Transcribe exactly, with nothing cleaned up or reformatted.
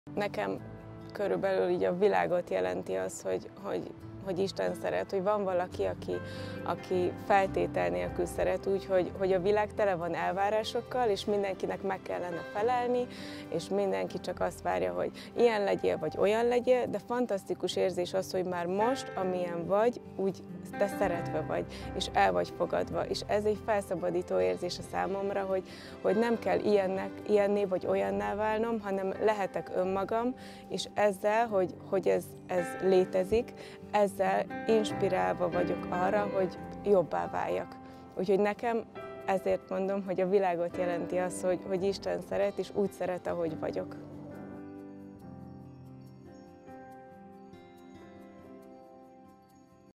Nekem körülbelül így a világot jelenti az, hogy, hogy, hogy Isten szeret, hogy van valaki, aki, aki feltétel nélkül szeret, úgy, hogy, hogy a világ tele van elvárásokkal, és mindenkinek meg kellene felelni, és mindenki csak azt várja, hogy ilyen legyél, vagy olyan legyél, de fantasztikus érzés az, hogy már most, amilyen vagy, úgy te szeretve vagy, és el vagy fogadva, és ez egy felszabadító érzés a számomra, hogy, hogy nem kell ilyennek, ilyenné vagy olyanná válnom, hanem lehetek önmagam, és ezzel, hogy, hogy ez, ez létezik, ezzel inspirálva vagyok arra, hogy jobbá váljak. Úgyhogy nekem ezért mondom, hogy a világot jelenti az, hogy, hogy Isten szeret, és úgy szeret, ahogy vagyok.